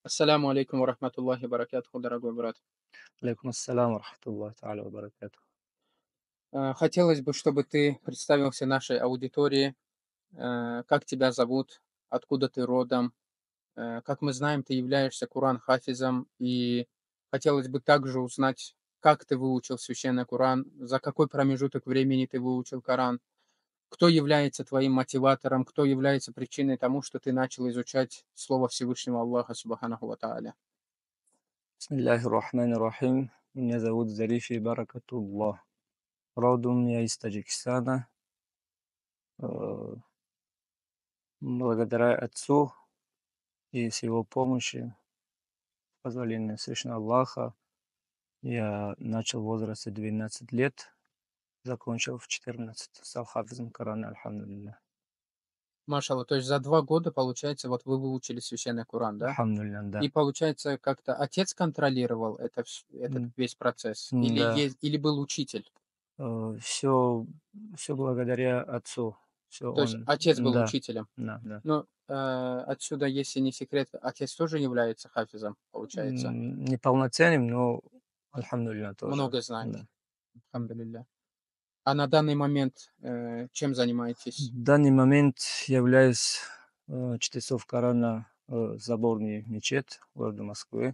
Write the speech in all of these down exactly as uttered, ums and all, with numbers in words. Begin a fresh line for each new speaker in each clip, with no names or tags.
Ассаляму алейкум ва рахматуллахи ва баракатуху, дорогой брат.
عليكم السلام ورحمة الله تعالى وبركاته.
Э, Хотелось бы, чтобы ты представился нашей аудитории, э, как тебя зовут, откуда ты родом. Э, Как мы знаем, ты являешься Куран-хафизом, и хотелось бы также узнать, как ты выучил Священный Куран, за какой промежуток времени ты выучил Коран, кто является твоим мотиватором, кто является причиной тому, что ты начал изучать Слово Всевышнего Аллаха Субханаху ва Тааля.
بسم الله الرحمن الرحيم. Меня зовут Зарифи Баракатуллах. Родом я из Таджикистана. Э, Благодаря отцу и с его помощи, позволения Всевышнего Аллаха, я начал в возрасте двенадцать лет, закончил в четырнадцать, стал хафизом Корана, альхамдулилля.
Машалла, то есть за два года, получается, вот вы выучили Священный Куран, да?
Альхамдулилля,
И
да.
получается, как-то отец контролировал это вс этот
М,
весь процесс или
Да,
есть или был учитель?
все, все благодаря отцу. Все
То есть
он,
отец был
да,
учителем.
да, да.
Ну, э, отсюда, если не секрет, отец тоже является хафизом, получается?
М, неполноценным, но альхамдулилля тоже,
Много знает,
да.
альхамдулилля. А на данный момент, э, чем занимаетесь?
В данный момент являюсь, э, чтецов Корана, э, соборный мечеть города Москвы,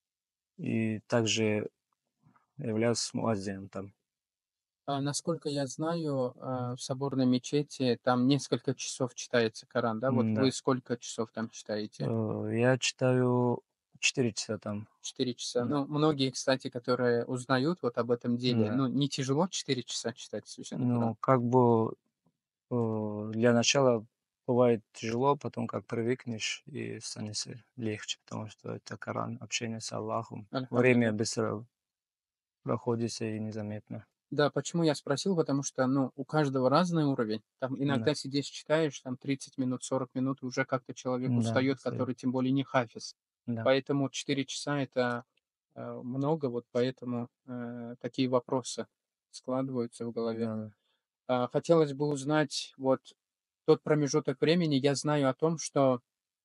и также являюсь муаззином там.
А, насколько я знаю, а, в соборной мечети там несколько часов читается Коран, да? Вот вы
Да,
сколько часов там читаете?
э, я читаю четыре часа там.
Четыре часа.
Да,
Ну, многие, кстати, которые узнают вот об этом деле,
да.
ну, не тяжело четыре часа читать Священный Куран?
Ну, как бы, э, для начала бывает тяжело, потом как привыкнешь, и станет легче, потому что это Коран, общение с Аллахом. Время
Альхамдулилля.
быстро проходит и незаметно.
Да, почему я спросил, потому что, ну, у каждого разный уровень. Там
Да,
иногда сидишь, читаешь, там тридцать минут, сорок минут, и уже как-то человек
да,
устает,
абсолютно.
который тем более не хафиз.
Да,
Поэтому четыре часа- это, э, много, вот поэтому, э, такие вопросы складываются в голове.
да, да.
А, хотелось бы узнать, вот тот промежуток времени, я знаю о том, что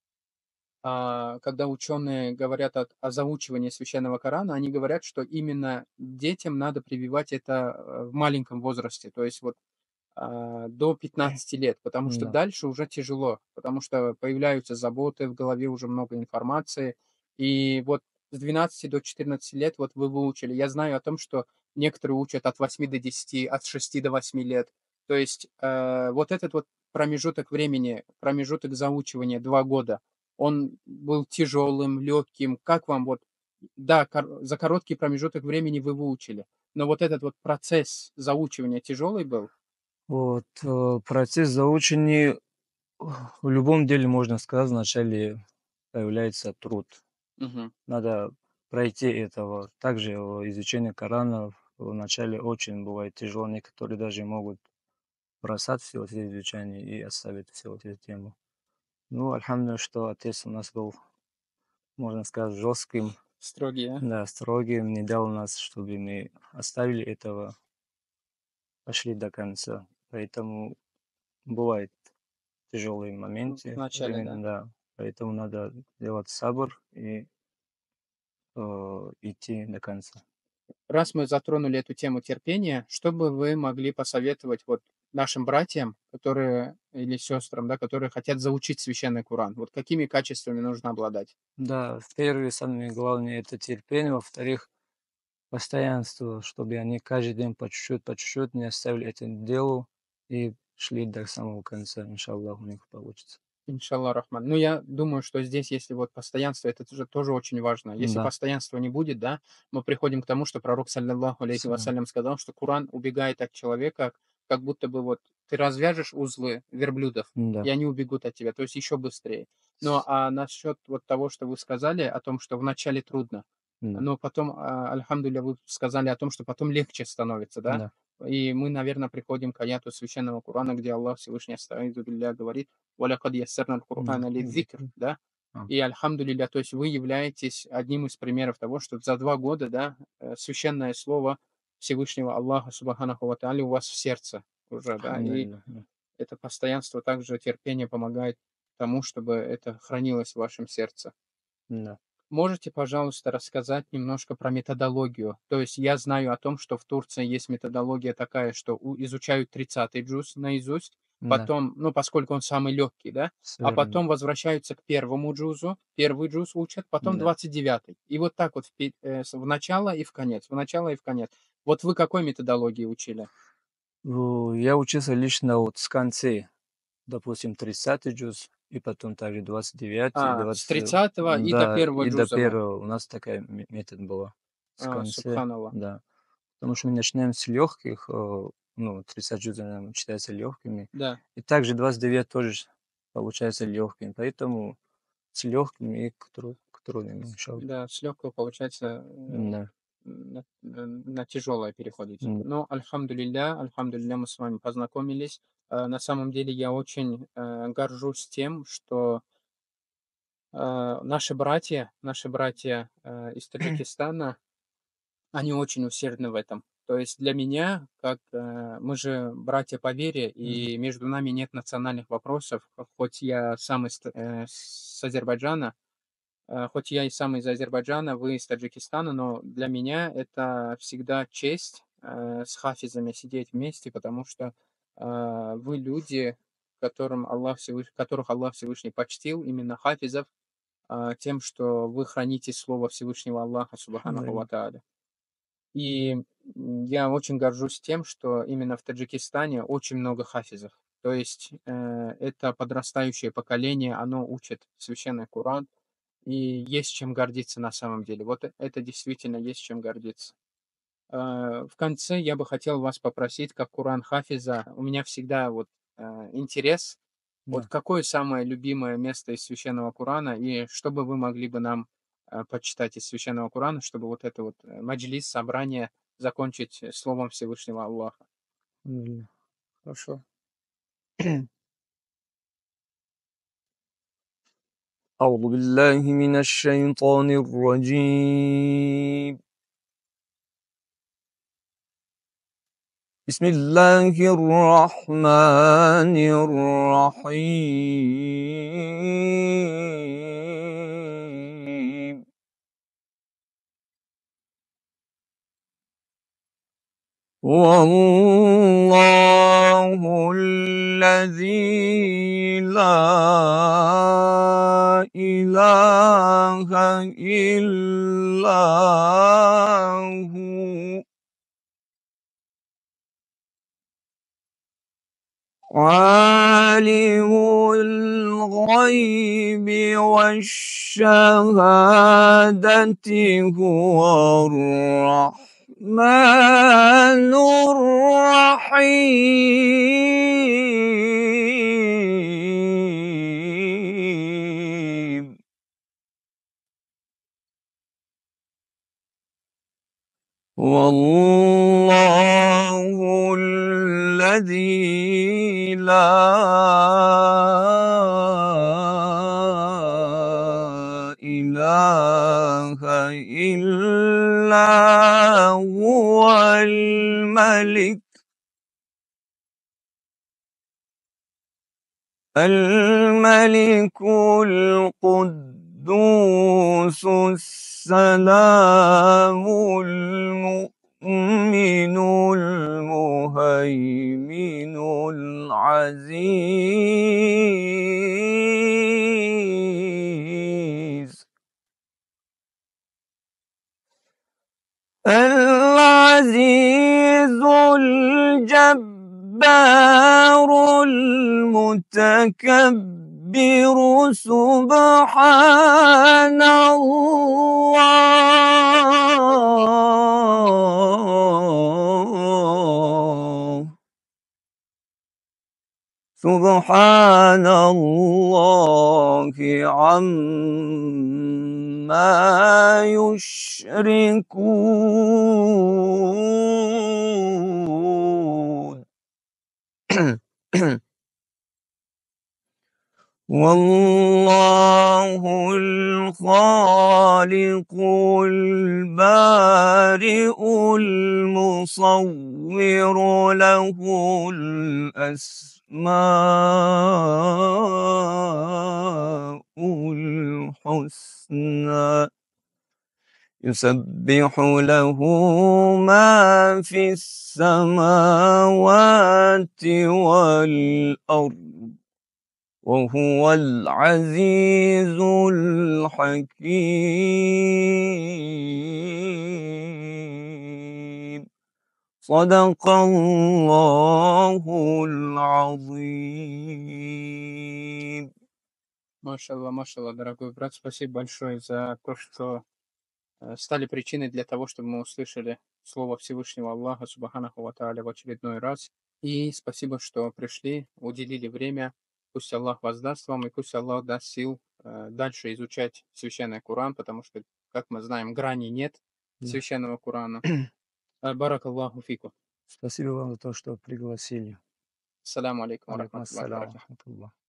а, когда ученые говорят от о заучивании священного Корана, они говорят, что именно детям надо прививать это, э, в маленьком возрасте, то есть вот, а, до пятнадцати лет, потому что
Да.
дальше уже тяжело, потому что появляются заботы, в голове уже много информации. И вот с двенадцати до четырнадцати лет вот вы выучили. Я знаю о том, что некоторые учат от восьми до десяти, от шести до восьми лет. То есть, э, вот этот вот промежуток времени, промежуток заучивания два года, он был тяжелым, легким. Как вам вот, да, кор за короткий промежуток времени вы выучили, но вот этот вот процесс заучивания тяжелый был?
Вот, э, процесс заучения, в любом деле, можно сказать, вначале появляется труд.
Мгм.
Надо пройти этого. Также, э, изучение Корана вначале очень бывает тяжело. Некоторые даже могут бросать все вот эти изучения и оставить все вот эту тему. Ну, альхамдулилля, что отец у нас был, можно сказать, жестким,
Строгий, а?
да, строгим, не дал нас, чтобы мы оставили этого, пошли до конца. Поэтому бывает тяжелые
М, в
моменты,
начале, да.
временно, да. Поэтому надо делать сабр и, э, идти до конца.
Раз мы затронули эту тему терпения, что бы вы могли посоветовать вот нашим братьям, которые или сестрам, да, которые хотят заучить священный Куран? Вот какими качествами нужно обладать?
Да, в первые, самое главное- это терпение. Во-вторых, постоянство, чтобы они каждый день по чуть-чуть, по чуть-чуть не оставили это дело и шли до самого конца. Иншаллах, у них получится.
Иншаллах рахман. Ну, я думаю, что здесь, если вот постоянство, это тоже тоже очень важно. Если
Да,
постоянства не будет, да, мы приходим к тому, что пророк, салляллаху алейхи
с
вассалям, сказал, что Куран убегает от человека, как будто бы вот ты развяжешь узлы верблюдов, и
да,
они убегут от тебя, то есть еще быстрее. Ну, а насчет вот того, что вы сказали, о том, что вначале трудно,
да,
но потом, а, альхамдулилля, вы сказали о том, что потом легче становится, да?
да.
И мы, наверное, приходим к аяту священного Курана, где Аллах Всевышний, астагфиру билля, говорит: «Валякад яссарна
Да,
аль-Кур'ана лидзикр»,
зикр.
да?
А,
И альхамдулилля, то есть вы являетесь одним из примеров того, что за два года, да, э, священное слово Всевышнего Аллаха Субханаху ва Тааля у вас в сердце уже, да, и
альхамдулилля, да,
это постоянство, также терпение помогает тому, чтобы это хранилось в вашем сердце.
да.
Можете, пожалуйста, рассказать немножко про методологию? То есть я знаю о том, что в Турции есть методология такая, что у изучают тридцатый джуз наизусть,
Да,
потом, ну, поскольку он самый легкий, да,
всё
а
верно.
потом возвращаются к первому джузу, первый джуз учат, потом
Да.
двадцать девятый. И вот так вот в пе э, с в начало и в конец, в начало и в конец. Вот вы какой методологии учили?
Ну, я учился лично вот с концы, допустим, тридцатый джуз, и потом также двадцать девятый,
А, с
двадцать,
тридцатого и до
да,
первого
и до
джуза вы.
первого у нас такая ме метод была. С
А,
конце,
субханаллах.
да. Потому что мы начинаем с легких, э, ну, тридцать джузов, наверно, считается легкими.
Да,
И также двадцать девять тоже ж получается легким. Поэтому с легкими и к тру к трудным, иншаллах.
да, с легкого, получается, э,
Да,
на на на тяжелое переходите.
м,
Но альхамдулилля, альхамдулилля, мы с вами познакомились. Э, на самом деле я очень, э, горжусь тем, что, э, наши братья наши братья, э, из Таджикистана, они очень усердны в этом. То есть для меня, как, э, мы же братья по вере,
м,
и между нами нет национальных вопросов. Хоть я сам из Т э, с Азербайджана, Э, хоть я и сам из Азербайджана, вы из Таджикистана, но для меня это всегда честь, э, с хафизами сидеть вместе, потому что, а, вы люди, которым Аллах Всевыш которых Аллах Всевышний почтил, именно хафизов, а, тем, что вы храните слово Всевышнего Аллаха Субханаху ва
верно.
тааля. И, м, я очень горжусь тем, что именно в Таджикистане очень много хафизов. То есть, э, это подрастающее поколение, оно учит священный Коран, и есть чем гордиться на самом деле. Вот э- это действительно есть чем гордиться. Э, В конце я бы хотел вас попросить, как Куран Хафиза, у меня всегда вот э, интерес, вот
Да.
какое самое любимое место из Священного Курана, и что бы вы могли бы нам э, почитать из Священного Курана, чтобы вот это вот э, маджлис, собрание закончить э, словом Всевышнего Аллаха.
М, хорошо. أعوذ بالله من الشيطان الرجيم. بسم الله الرحمن الرحيم. هو الله الذي لا إله إلا هو عالم الغيب والشهادة هو الرحمن الرحيم. والله الذي لا إله إلا هو الملك الملك القدوس السلام المؤمن المهيمن العزيز العزيز الجبار المتكبر سبحان الله سبحان الله عما يشركون والله الخالق البارئ المصور له الأسماء الحسنى
يسبح له ما في السماوات والأرض وهو العزيز الحكيم صدق الله العظيم.
Машалла, машалла, дорогой брат, спасибо большое за то, что э, стали причиной для того, чтобы мы услышали слово Всевышнего Аллаха, Субханаху ва Тааля, в очередной раз. И спасибо, что пришли, уделили время. Пусть Аллах воздаст вам, и пусть Аллах даст сил э, дальше изучать Священный Коран, потому что, как мы знаем, грани нет
Да.
Священного Корана. Э, Барак Аллаху фику.
Спасибо вам за то, что пригласили.
Ассаламу алейкум ва
Алейкум
рахматуллахи ва
ассалям.
баракатух.
Рахматуллах.